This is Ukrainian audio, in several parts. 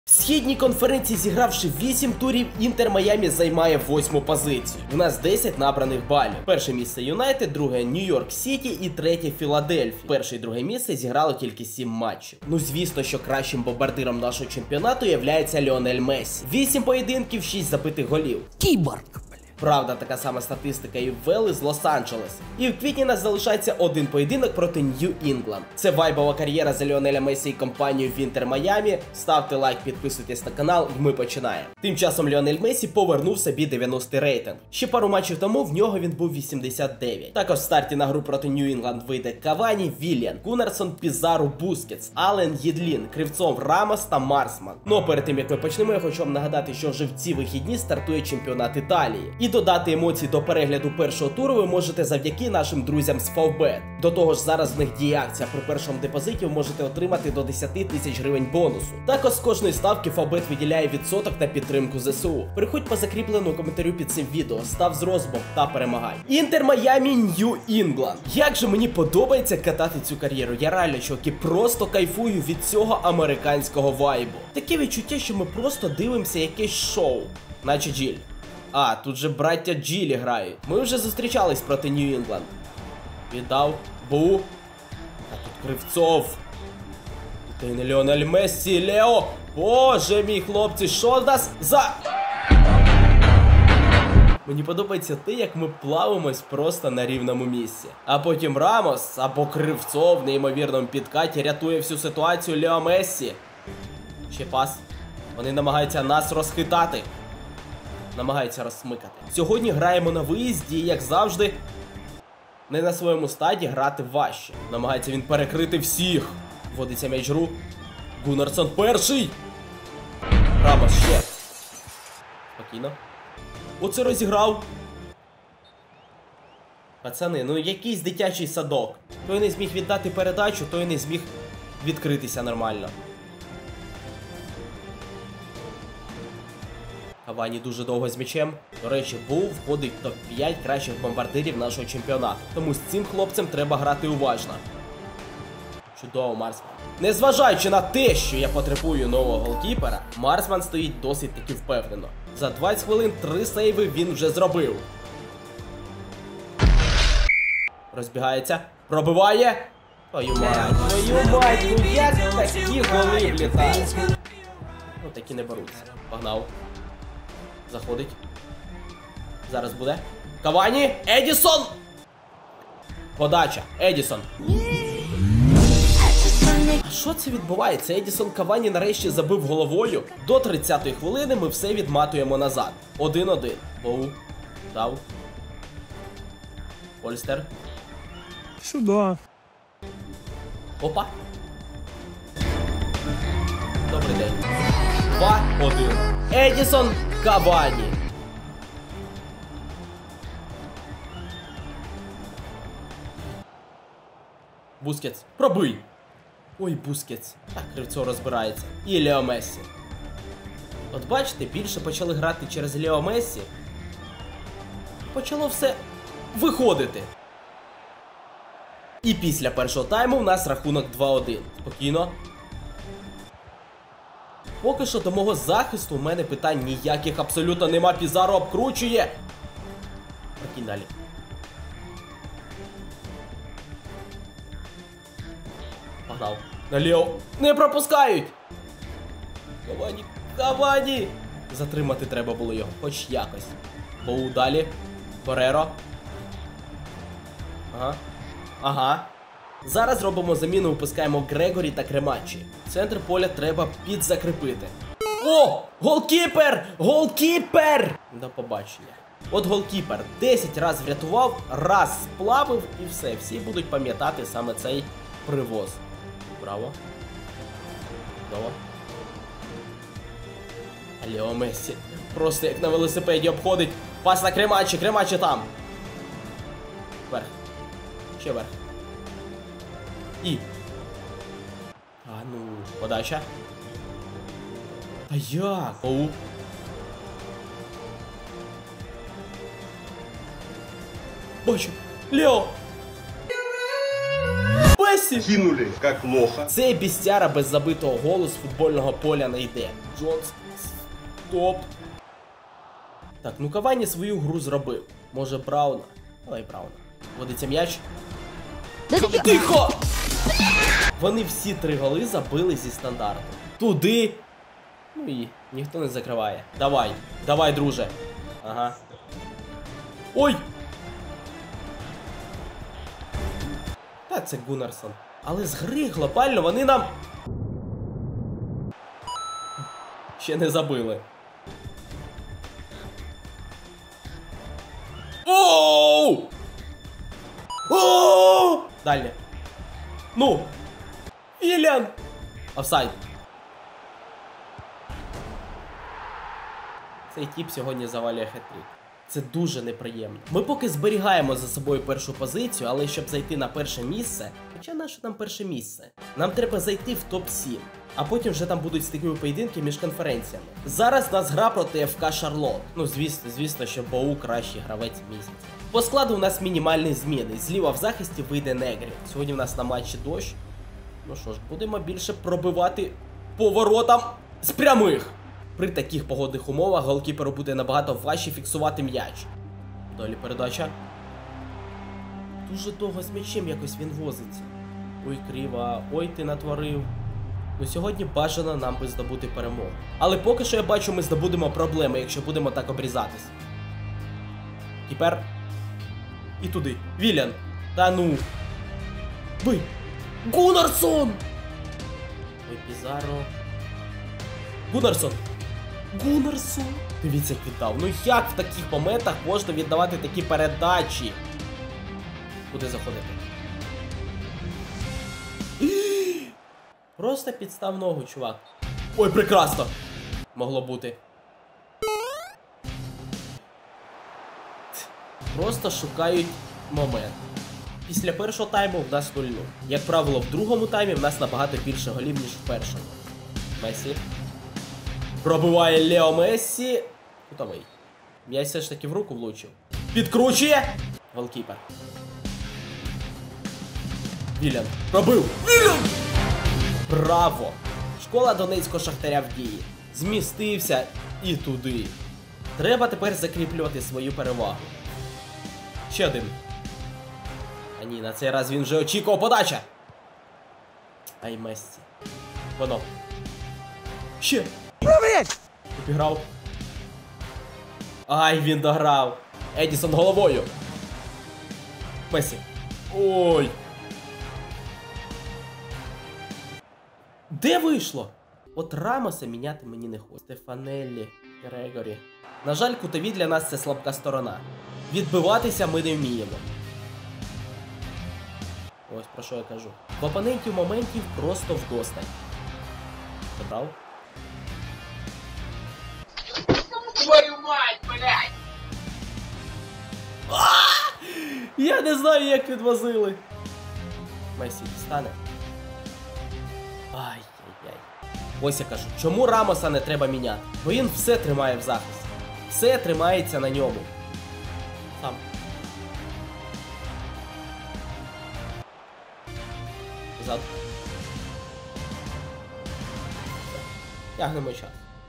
В східній конференції, зігравши 8 турів, Інтер Майамі займає 8-му позицію. У нас 10 набраних балів. Перше місце Юнайтед, друге Нью-Йорк Сіті і третє Філадельфія. Перше і друге місце зіграло тільки 7 матчів. Ну звісно, що кращим бомбардиром нашого чемпіонату являється Ліонель Мессі. 8 поєдинків, 6 забитих голів. Кіборг. Правда, така сама статистика і в Велі з Лос-Анджелеса. І в квітні нас залишається один поєдинок проти Нью-Інгланд. Це вайбова кар'єра за Ліонеля Месі і компанію в Інтер Майамі. Ставте лайк, підписуйтесь на канал і ми починаємо. Тим часом Ліонель Месі повернув собі 90-й рейтинг. Ще пару матчів тому в нього він був 89. Також в старті на гру проти Нью-Інгланд вийде Кавані, Вільян, Гуннарсон, Пізарро, Бускетс, Аллен, Єдлін, Кривцов, Рамос та Марсман. Ну перед тим як ми почнемо, я хочу вам нагадати, що вже в ці вихідні стартує чемпіонат Італії. І додати емоцій до перегляду першого туру ви можете завдяки нашим друзям з Favbet. До того ж, зараз в них діє акція. При першому депозиті ви можете отримати до 10 тисяч гривень бонусу. Також з кожної ставки Favbet виділяє відсоток на підтримку ЗСУ. Переходь по закріпленому коментарю під цим відео, став з розбом та перемагай. Інтер Майамі, Нью-Інгланд. Як же мені подобається катати цю кар'єру. Я реально, чуваки, просто кайфую від цього американського вайбу. Таке відчуття, що ми просто дивимося якесь шоу. Наче Джиль. А, тут же браття Джилі грають. Ми вже зустрічались проти Нью-Інгланд. Віддав. Бу. А тут Кривцов. Та й не Ліонель Мессі. Лео. Боже мій, хлопці, що в нас за... Мені подобається те, як ми плавимось просто на рівному місці. А потім Рамос або Кривцов в неймовірному підкаті рятує всю ситуацію Лео Мессі. Ще пас. Вони намагаються нас розхитати. Намагається розсмикати. Сьогодні граємо на виїзді і, як завжди, не на своєму стаді грати важче. Намагається він перекрити всіх. Вводиться м'яч в гру. Гуннарсон перший. Рамос ще. Спокійно. Оце розіграв. Пацани, ну якийсь дитячий садок. Той не зміг віддати передачу, той не зміг відкритися нормально. Кавані дуже довго з м'ячем. До речі, Був входить в топ-5 кращих бомбардирів нашого чемпіонату. Тому з цим хлопцем треба грати уважно. Чудово, Марсман. Незважаючи на те, що я потребую нового голкіпера, Марсман стоїть досить таки впевнено. За 20 хвилин 3 сейви він вже зробив. Розбігається. Пробиває. Твою мать, ну як такі голи влітають? Ну такі не беруться. Погнав. Заходить. Зараз буде. Кавані! Едісон! Подача. Едісон. А що це відбувається? Едісон Кавані нарешті забив головою. До 30-ї хвилини ми все відматуємо назад. 1-1. Боу. Дав. Польстер. Сюда. Опа. Добрий день. 2-1. Едісон Кавані. Бускетс. Пробий. Ой, Бускетс. Так, Кривцов розбирається. І Лео Мессі. От бачите, більше почали грати через Лео Мессі. Почало все виходити. І після першого тайму в нас рахунок 2-1. Спокійно. Поки що до мого захисту в мене питань ніяких абсолютно нема. Пізарро обкручує. Прокинь далі. Погнав. Наліво. Не пропускають! Кавані. Кавані! Затримати треба було його. Хоч якось. Боу далі. Фореро. Ага. Ага. Зараз робимо заміну, випускаємо Грегорі та Кремачі. Центр поля треба підзакріпити. О! Голкіпер! Голкіпер! До побачення. От голкіпер 10 разів врятував, раз сплавив і все. Всі будуть пам'ятати саме цей привоз. Браво. Чудово. Лео Мессі. Просто як на велосипеді обходить. Пас на Кремачі. Кремачі там. Вверх. Ще вверх. І. А ну, подача. Та як? Оу. Бачу. Лео. Мессі. Кинули, як лоха. Цей бістяра без забитого голу з футбольного поля не йде. Джонс. Стоп. Так, ну Кавані свою гру зробив. Може Брауна? Давай Брауна. Водиться м'яч. Тихо! Вони всі 3 голи забили зі стандарту. Туди. Ну і ніхто не закриває. Давай, давай, друже. Ага. Ой! Та це Гуннарсон. Але з гри глобально вони нам... ще не забили. Оу! Оу! Далі. Ну! Вілян! Офсайд. Цей тіп сьогодні завалює хет-трик. Це дуже неприємно. Ми поки зберігаємо за собою першу позицію, але щоб зайти на перше місце, хоча наше нам перше місце? Нам треба зайти в топ-7, а потім вже там будуть стикові поєдинки між конференціями. Зараз у нас гра проти ФК Шарлот. Ну, звісно, що Боу кращий гравець місяця. По складу у нас мінімальні зміни. Зліва в захисті вийде Негрі. Сьогодні в нас на матчі дощ. Ну що ж, будемо більше пробивати по воротам з прямих. При таких погодних умовах голкіперу буде набагато важче фіксувати м'яч. Далі передача. Дуже довго з м'ячем якось він возиться. Ой, криво, ой, ти натворив. Ну сьогодні бажано нам би здобути перемогу. Але поки що я бачу, ми здобудемо проблеми, якщо будемо так обрізатись. Кіпер. І туди. Вілян. Та ну. Бий. Гуннарсон! Ой, Пізаро. Гуннарсон. Гуннарсон. Дивіться, як віддав. Ну як в таких моментах можна віддавати такі передачі? Куди заходити? Просто підстав ногу, чувак. Ой, прекрасно! Могло бути. Просто шукають момент. Після першого тайму в нас 0-0. Як правило, в другому таймі в нас набагато більше голів, ніж в першому. Месі. Пробиває Лео Мессі. Кутовий. М'яч все ж таки в руку влучив. Підкручує. Голкіпер. Вілян. Пробив. Вілян! Браво! Школа Донецького Шахтаря в дії. Змістився і туди. Треба тепер закріплювати свою перевагу. Ще один. А ні, на цей раз він вже очікував подача. Ай, Мессі. Воно. Ще. Обіграв. Ай, він дограв. Едісон головою. Месі. Ой. Де вийшло? От Рамоса міняти мені не хоче. Стефанеллі, Грегорі. На жаль, кутові для нас це слабка сторона. Відбиватися ми не вміємо. Ось про що я кажу. В опонентів моментів просто вдосталь. Забрав. Твою мать, блядь! Я не знаю, як відвозили. Месі дістане. Ай-яй-яй. Ось я кажу, чому Рамоса не треба міняти? Бо він все тримає в захисті. Все тримається на ньому. Сам. Позаду. Тягнемо час.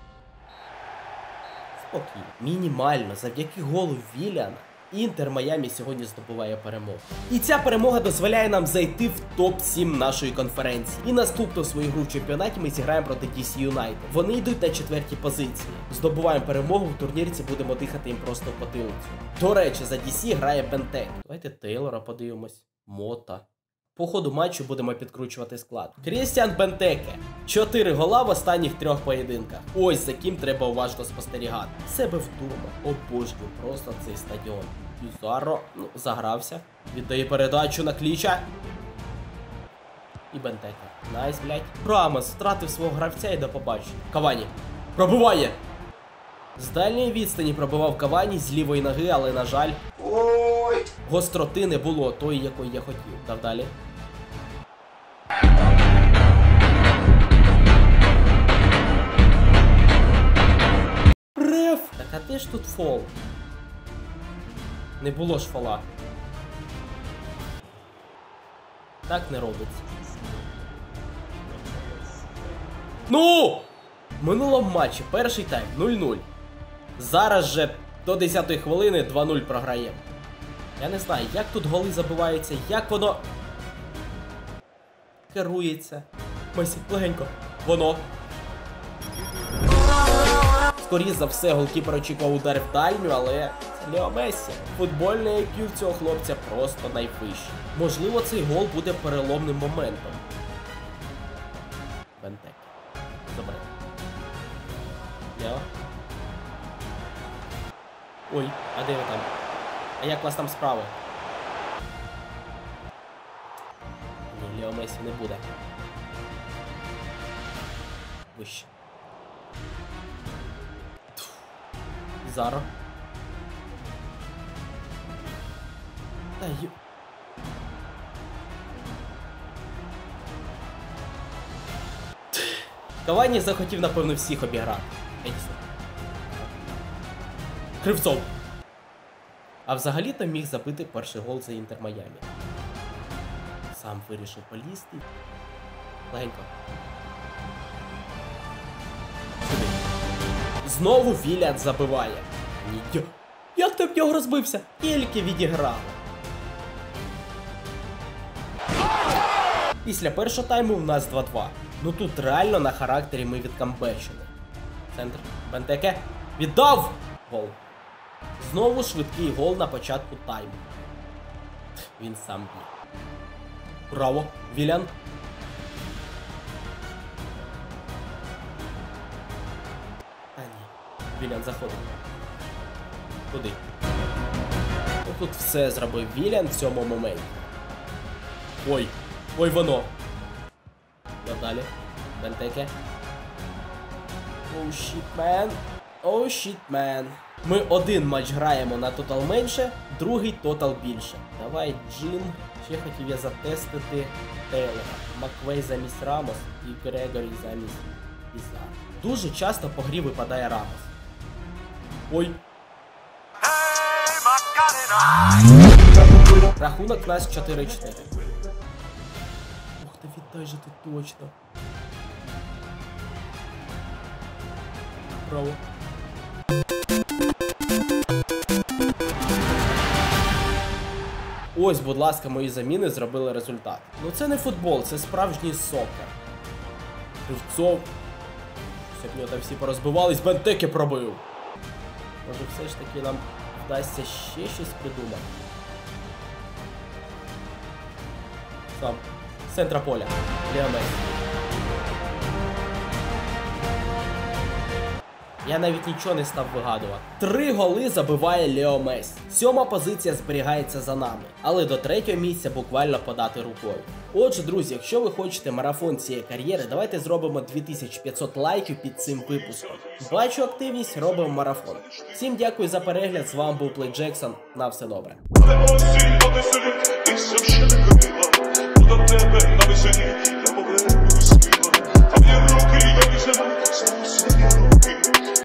Спокійно. Мінімально, завдяки голу Віляна, Інтер Майамі сьогодні здобуває перемогу. І ця перемога дозволяє нам зайти в топ-7 нашої конференції. І наступну свою гру в чемпіонаті ми зіграємо проти DC United. Вони йдуть на 4-й позиції. Здобуваємо перемогу, в турнірці будемо дихати їм просто в потилицю. До речі, за DC грає Бентек. Давайте Тейлора подивимось. Мота. По ходу матчу будемо підкручувати склад. Крістіан Бентеке. 4 гола в останніх 3 поєдинках. Ось за ким треба уважно спостерігати. Себе вдома. Обожнюю просто цей стадіон. Пізаро, ну, загрався. Віддає передачу на Кліча. І Бентеке. Найс, блядь. Рамос втратив свого гравця і до побачення. Кавані. Пробиває! З дальньої відстані пробивав Кавані з лівої ноги, але, на жаль, гостроти не було тої, якої я хотів. Дав далі. Реф! Так а де ж тут фол? Не було ж фола. Так не робиться. Ну! В минулому матчі перший тайм 0-0. Зараз же до 10-ї хвилини 2-0 програємо. Я не знаю, як тут голи забиваються, як воно керується. Месі, легенько. Воно. Скоріше за все, голкіпер очікував удар в дальню, але це Лео Мессі. Футбольний IQ в цього хлопця просто найвищий. Можливо, цей гол буде переломним моментом. Бентек. Забери. Лео. Ой, а де ви там? А як у вас там справи? Ні, Лео Мессі не буде. Вище. Заро. Та ю... Кавані захотів, напевно, всіх обіграти. Едісон. Кривцов. А взагалі-то міг забити перший гол за Інтер Майамі. Сам вирішив полізти. Легенько. Сюди. Знову Вілян забиває. Ні. Як ти в нього розбився? Тільки відіграв. Після першого тайму в нас 2-2. Ну тут реально на характері ми відкамбечили. Центр. Бентеке. Віддав! Гол. Знову швидкий гол на початку тайму. Він сам б'є. Браво, Вілян. А ні. Вілян заходить. Туди. Тут все зробив Вілян в цьому моменті. Ой. Ой, воно. Далі. Бентеке. Оу, щіт, мен. Оу, щіт, мен. Ми один матч граємо на тотал менше, другий тотал більше. Давай, Джин. Ще хотів я затестити Тейлора. Маквей замість Рамос і Грегорі замість Пізар. Дуже часто по грі випадає Рамос. Ой. Рахунок у нас 4-4. Ух ти, віддай же ти точно. Браво. Ось, будь ласка, мої заміни зробили результат. Ну це не футбол, це справжній сокер. Кривцов. Як в нього там всі порозбивались, Бентеке пробив. Може все ж таки нам вдасться ще щось придумати. Сам. З центра поля. Лео Мессі. Я навіть нічого не став вигадувати. 3 голи забиває Лео Мессі. 7-ма позиція зберігається за нами. Але до 3-го місця буквально подати рукою. Отже, друзі, якщо ви хочете марафон цієї кар'єри, давайте зробимо 2500 лайків під цим випуском. Бачу активність, робимо марафон. Всім дякую за перегляд, з вами був Плей Джексон. На все добре.